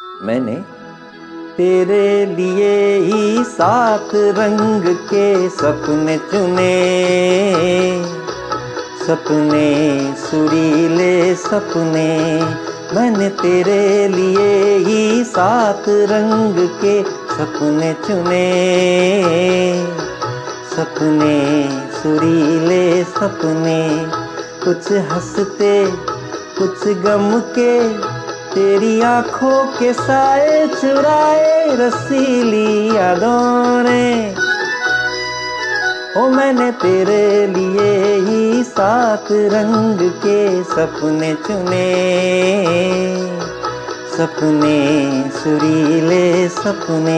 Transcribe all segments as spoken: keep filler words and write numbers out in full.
मैंने तेरे लिए ही सात रंग के सपने चुने, सपने सुरीले सपने। मैंने तेरे लिए ही सात रंग के सपने चुने, सपने सुरीले सपने। कुछ हंसते कुछ गम के, तेरी आंखों के साए चुराए रसीली यादों ने। ओ मैंने तेरे लिए ही सात रंग के सपने चुने, सपने सुरीले सपने।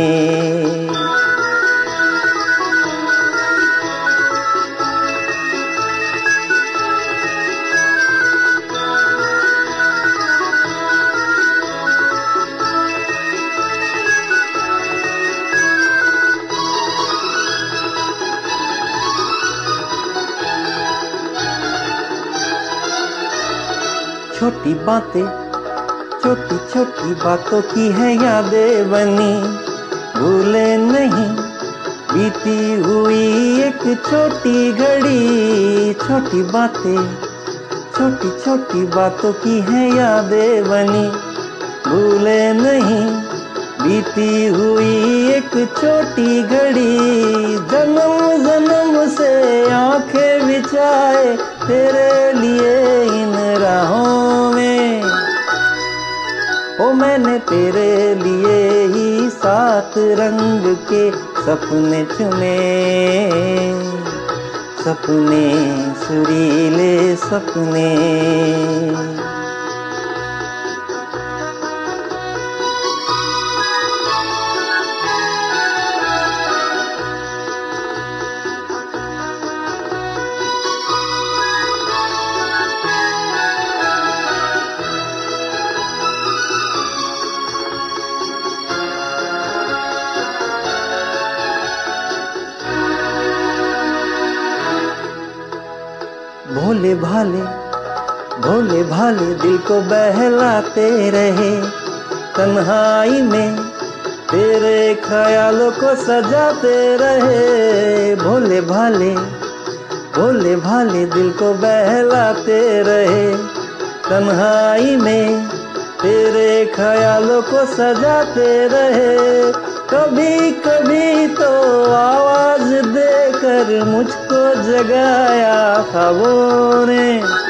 छोटी बातें छोटी छोटी बातों की है यादें बनी, भूले नहीं बीती हुई एक छोटी घड़ी। छोटी बातें छोटी छोटी बातों की है यादें बनी, भूले नहीं बीती हुई एक छोटी घड़ी। जन्म जन्म से आंखें बिछाए तेरे लिए इन राहों में। ओ मैंने तेरे लिए ही सात रंग के सपने चुने, सपने सुरीले सपने। भोले भाले भोले भाले दिल को बहलाते रहे, तन्हाई में तेरे ख्यालों को सजाते रहे। भोले भाले भोले भाले दिल को बहलाते रहे, तन्हाई में तेरे ख्यालों को सजाते रहे। कभी कभी तो आवाज देकर मुझको जगाया ख्वाबों ने।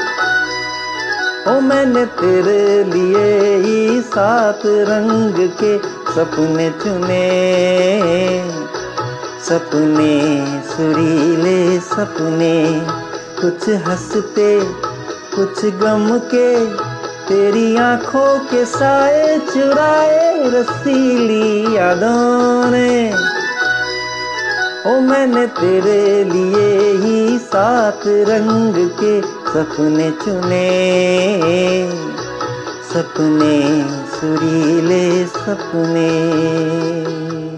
ओ मैंने तेरे लिए ही सात रंग के सपने चुने, सपने सुरीले सपने। कुछ हंसते कुछ गम के, तेरी आंखों के साए चुराए रसीली यादों ने। ओ मैंने तेरे लिए ही सात रंग के सपने चुने, सपने सुरीले सपने।